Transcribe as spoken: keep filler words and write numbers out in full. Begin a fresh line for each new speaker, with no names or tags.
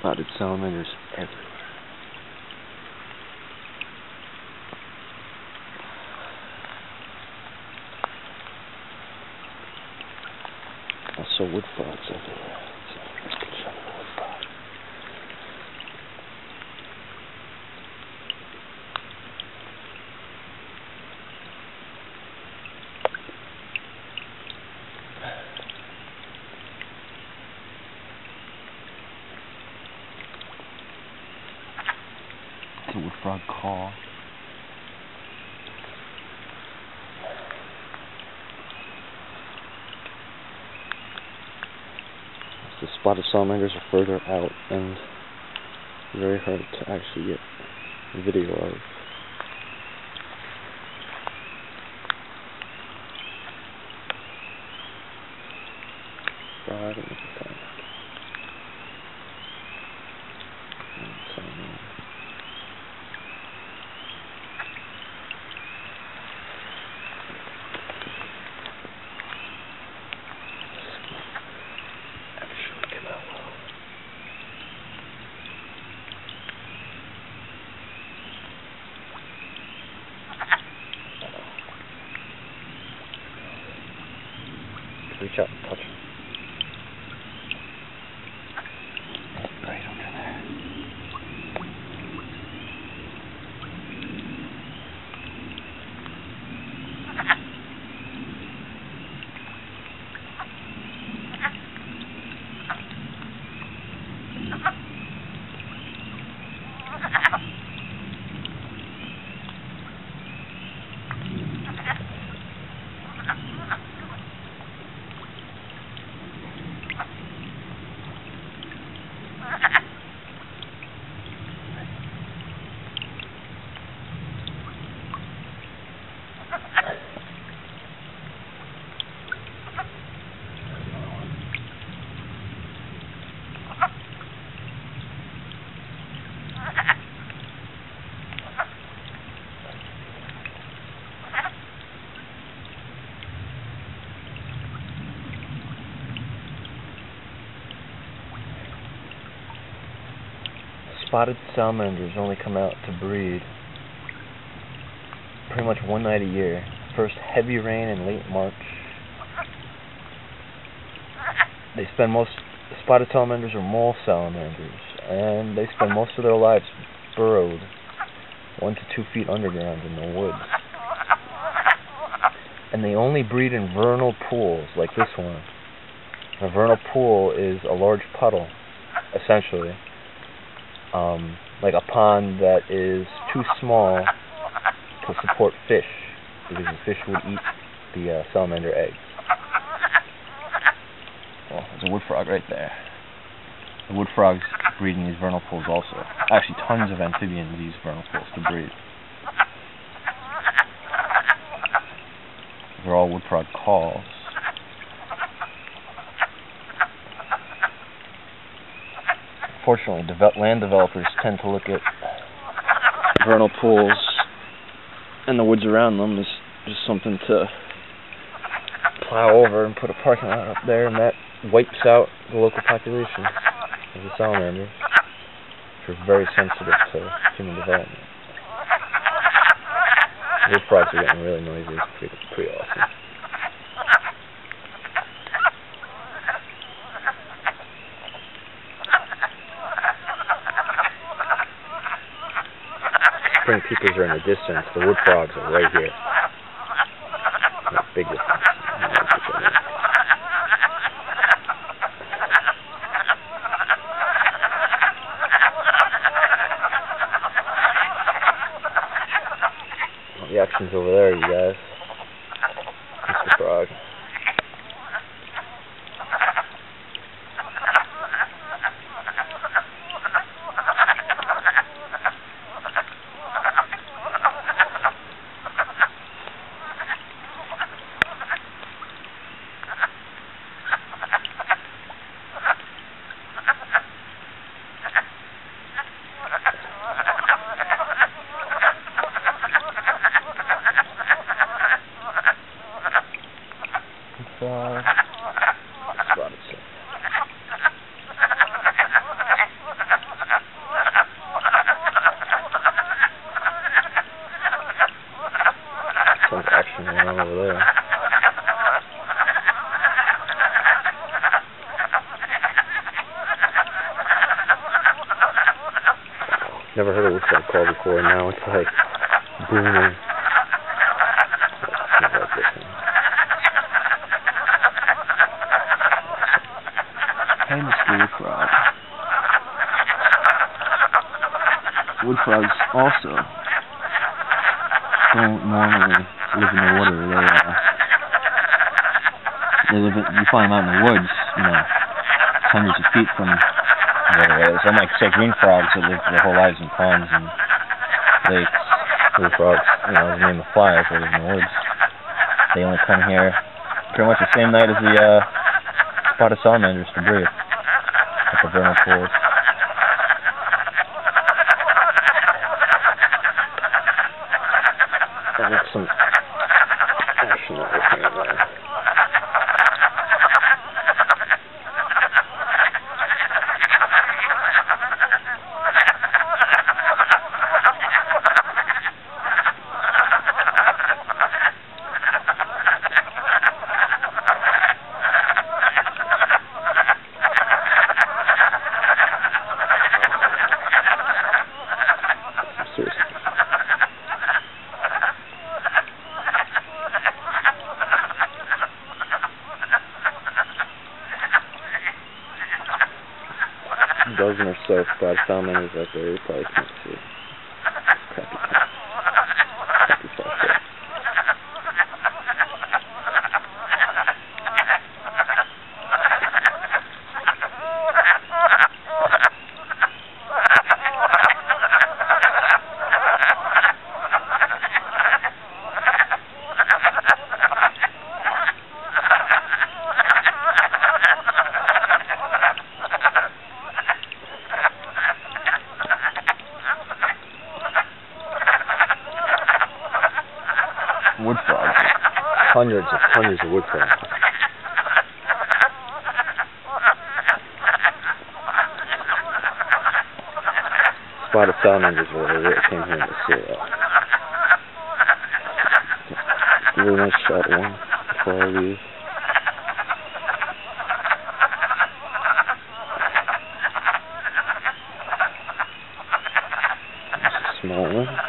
spotted salamanders everywhere. Also wood frogs everywhere. So let's get some wood frog. It's a wood frog call. The spotted salamanders are further out and very hard to actually get video of. Frog and look at that. And salamander. Reach out and touch him. Right over there. Spotted salamanders only come out to breed pretty much one night a year. First heavy rain in late March. They spend most spotted salamanders are mole salamanders, and they spend most of their lives burrowed one to two feet underground in the woods. And they only breed in vernal pools like this one. A vernal pool is a large puddle, essentially. Um, like a pond that is too small to support fish, because the fish would eat the uh, salamander eggs. Well, there's a wood frog right there. The wood frogs breed in these vernal pools also. Actually, tons of amphibians use vernal pools to breed. They're all wood frog calls. Unfortunately, devel land developers tend to look at vernal pools and the woods around them as just something to plow over and put a parking lot up there, and that wipes out the local population of the salamanders, which are very sensitive to human development. Wood frogs are getting really noisy. It's pretty, pretty awesome. Spring peepers are in the distance. The wood frogs are right here. That's a big difference. Well, the action's over there, you guys. Mister Frog. Never heard a wood frog call before, and now it's like booming. Hey, Mister Wood Frog. Wood frogs also don't normally live in the water. They uh, they live in, you find them out in the woods, you know, hundreds of feet from water areas. Unlike say green frogs that live their whole lives in ponds and lakes. Wood frogs, you know, the name of flies, they live in the woods. They only come here pretty much the same night as the uh, spotted salamanders to breed at the vernal pools. And that's some action that we're seeing there. A dozen or so spotted salamanders out there, you probably can't see. Crappy, crappy flashlight. Wood frogs. Hundreds and hundreds of wood frogs. Spotted salamanders were really came here to see it. Really nice shot of one before I leave. Just a small one.